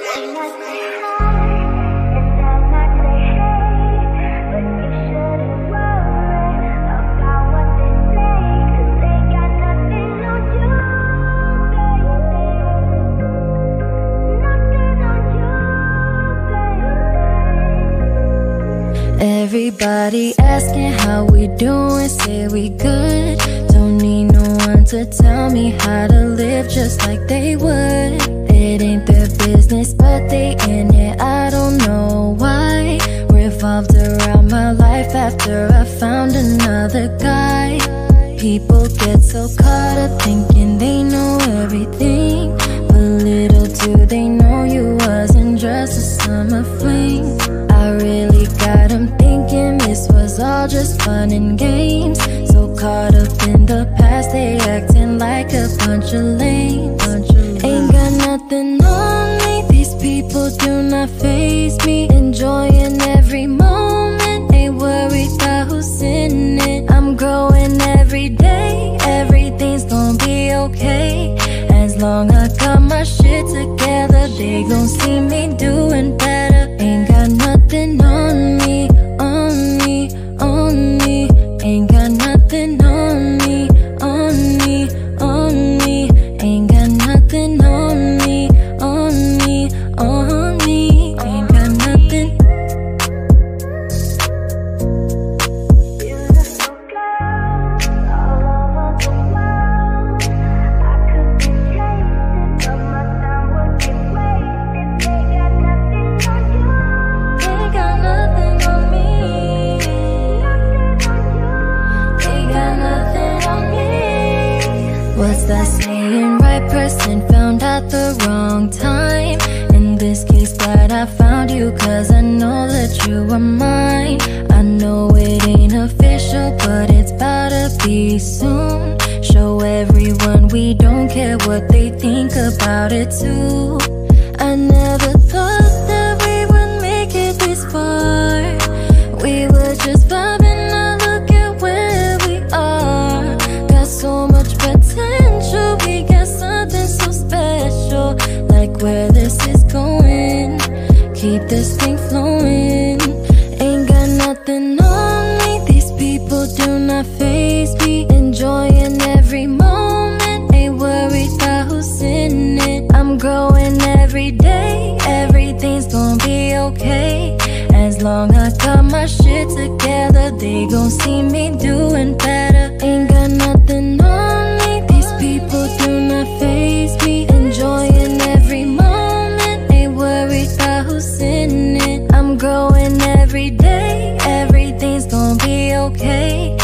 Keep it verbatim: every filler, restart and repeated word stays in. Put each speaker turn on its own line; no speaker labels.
Everybody asking how we doing, say we good. Don't need no one to tell me how to live just like they would. It ain't their business, but they in it, I don't know why. Revolved around my life after I found another guy. People get so caught up thinking they know everything, but little do they know you wasn't just a summer fling. I really got them thinking this was all just fun and games. So caught up in the past, they acting like a bunch of lames. Ain't got nothing on me, these people do not faze me. Enjoying every moment, ain't worried about who's in it. I'm growing every day, everything's gonna be okay. As long as I got my shit together, they gon' see me doing better. Ain't got nothing on me, on me, on me. Ain't got nothing on me, on me, on me. Ain't got nothing on me, on me, on me. Ain't got nothing.
Beautiful girls all over the world. I could be chasing, but my time would get wasted. They got nothing on you.
They got nothing on me. They got nothing on me. What's that saying? Right person found at the wrong time. In this case, glad I found you, cause I know that you are mine. I know it ain't official, but it's about to be soon. Show everyone we don't care what they think about it too. I never thought that we would make it this far. We were just vibing, now look at where we are. Got so much potential, we got something so special. Like where this is going, keep this thing flowing. Ain't got nothing on me, these people do not faze me. Enjoying every moment, ain't worried about who's in it. I'm growing every day, everything's gonna be okay. As long as I got my shit together, they gon' see me doing better. Ain't got nothing on me, these people do not faze me. Enjoying every moment, ain't worried about who's in it. I'm growing every day, everything's gonna be okay.